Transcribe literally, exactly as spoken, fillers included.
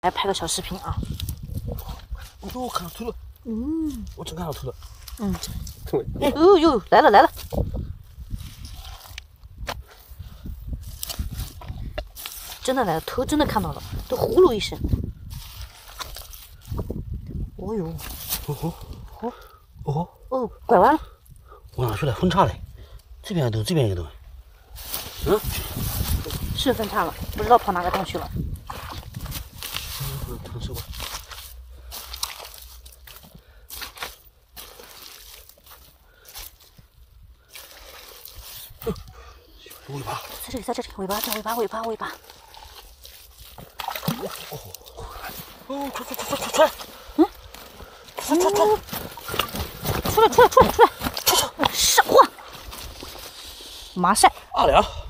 来拍个小视频啊。 哦，我看到头了。嗯，我真看到头了。 嗯。哎呦呦，来了来了。真的来了，头真的看到了，都呼噜一声。哦呦。 哦吼。哦。哦。 哦，拐弯了。 往哪去了？分叉嘞。这边洞，这边一个洞。嗯。 是分叉了，不知道跑哪个洞去了。 嗯，尝试过。尾巴， 在这里，在这里，尾巴，这尾巴，尾巴，尾巴。 哦哦哦！出出出出出出来！嗯，出出出！ 出来出来出来出来！出来！上哇！麻晒。 二两。